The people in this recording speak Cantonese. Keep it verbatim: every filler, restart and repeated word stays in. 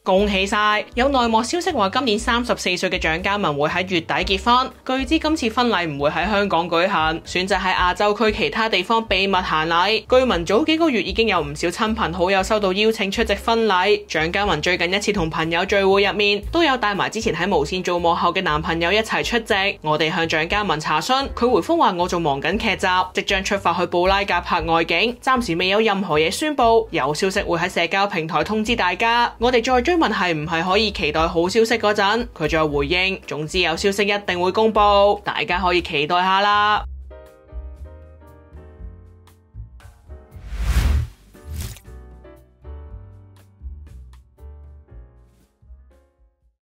恭喜晒！有內幕消息話，今年三十四歲嘅蔣嘉文會喺月底結婚。據知今次婚禮唔會喺香港舉行，選擇喺亞洲區其他地方秘密行禮。據聞早幾個月已經有唔少親朋好友收到邀請出席婚禮。蔣嘉文最近一次同朋友聚會入面，都有帶埋之前喺無線做幕後嘅男朋友一齊出席。我哋向蔣嘉文查詢，佢回覆話：我仲忙緊劇集，即將出發去布拉格拍外景，暫時未有任何嘢宣布。有消息會喺社交平台通知大家。我哋再追問係唔係可以期待好消息嗰陣，佢再回應：總之有消息一定會公布，大家可以期待下啦。